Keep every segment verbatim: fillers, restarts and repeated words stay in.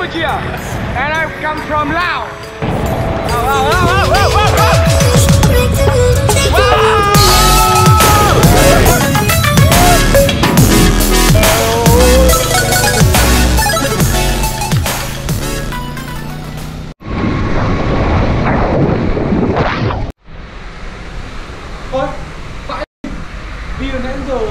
Cambodia, and I come from Laos. Oh, oh, oh, oh, oh, oh, oh. Ôi, vãi đi rồi nãy giờ.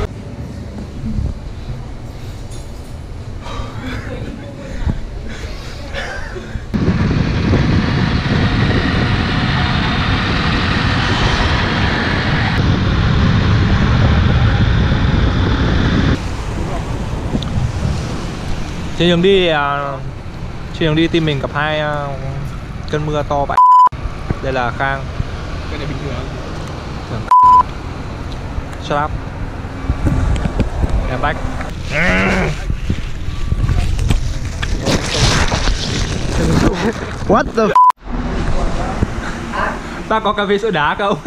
Trên đường đi, uh, trên đường đi team mình gặp hai uh, cơn mưa to vậy. Đây là Khang. Cái này bình thường. Shut up. Em back. What the f... Ta có cà phê sữa đá không?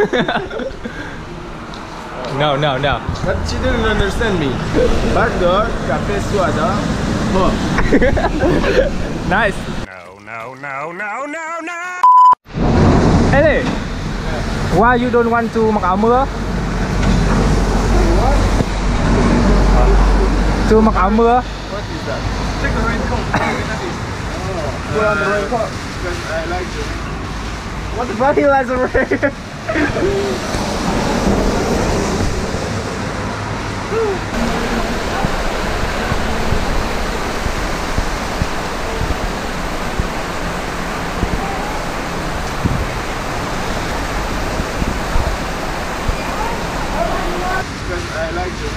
No, no, no. But she didn't understand me. Back door, café suada. Oh. Nice. No, no, no, no, no, no. Hey, why you don't want to mặc áo mưa? To mặc áo mưa. What is that? Take the raincoat. Put on the raincoat because I like it. What the fuck? He likes the rain. Because I like it.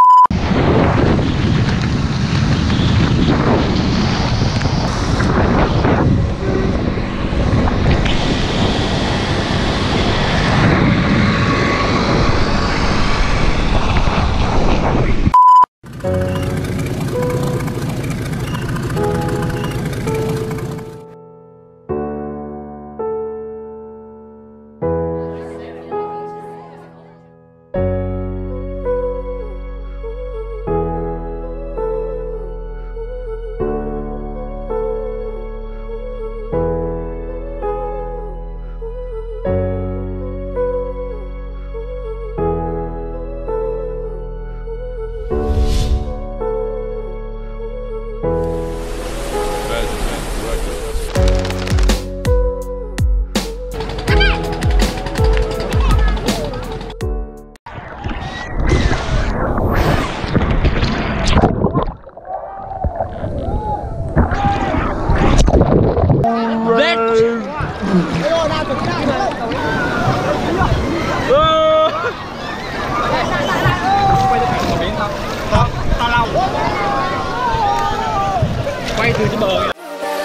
Quay từ trên bờ kìa.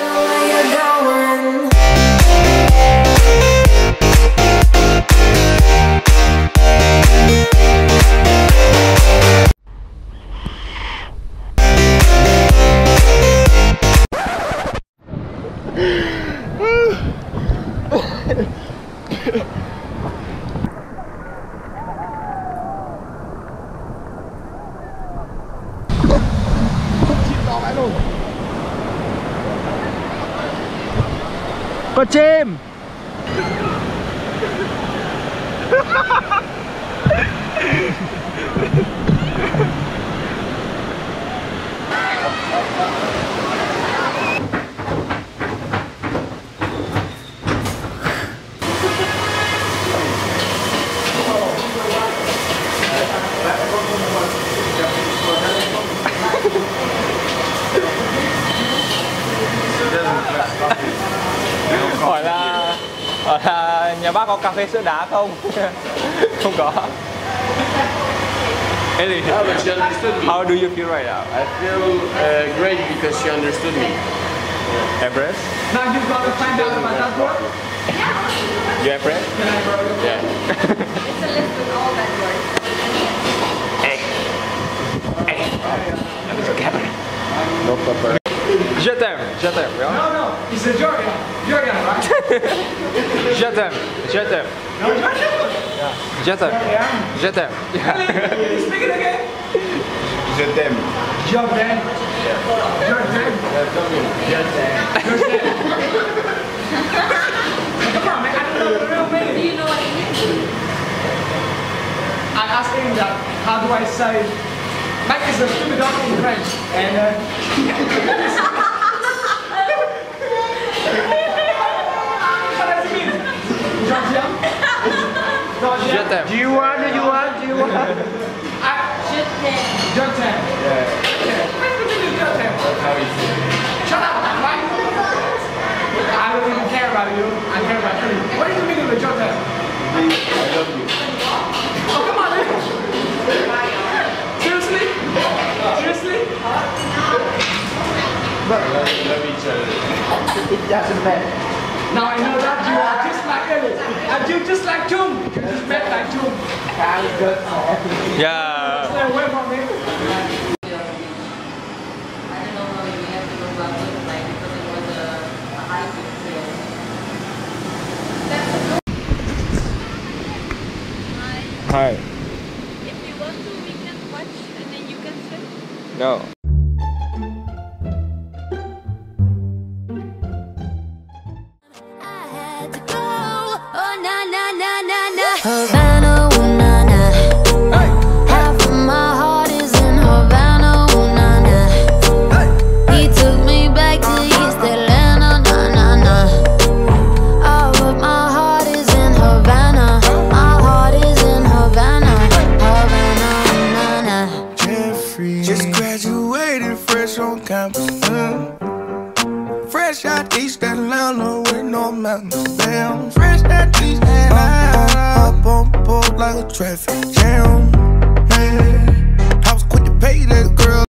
Con chim. Hỏi là hỏi là nhà bác có cà phê sữa đá không? Không có. Ellie, Oh, but she understood me. how do you feel right now? I feel uh, great because she understood me. Empress? Now you gotta find out about that word. You Empress? Yeah. It's a list with all bad words. Hey. Hey. No pepper. Je t'aime, je t'aime, yeah? No, no, he's a Georgian. Georgian, right? Je t'aime, je t'aime. No, Georgian. Je t'aime, je t'aime. Yeah. Speak it again. Je t'aime. Jordan. Jordan. Je t'aime. Come on, man. I don't know the real Do meaning. you know what it means? I asked him that. How do I say? Mike is a stupid dog in French, and. Uh, what does it mean? Georgia. Georgia. Je t'aime. Do you want? Do you want? Do you want? I. Je t'aime. Jordan. Yeah. What's the meaning of Jordan? That's how he says it. Shut up, Mike. I don't even care about you. I care about you. What is the meaning of Jordan? Please, I love you. Oh, come on, man. Seriously? Seriously? Love, love each other. It doesn't matter. Now I know that you are just like Ellis. And you just like Jung. You just met like Jung. I got my Yeah. Stay away from me. I don't know how we have to go back to the like because it was a, a hiking trail. Hi. If you want to, we can watch and then you can swim. No. Havana, ooh, na, na. Half of my heart is in Havana, ooh, na, na. He took me back to East Atlanta, na, na, na. All of my heart is in Havana. My heart is in Havana, Havana, ooh, na, na. Jeffrey just graduated fresh on campus. Mm. Fresh out East Atlanta with no mountains. Damn, fresh out East Atlanta. Up on board like a traffic jam. Man,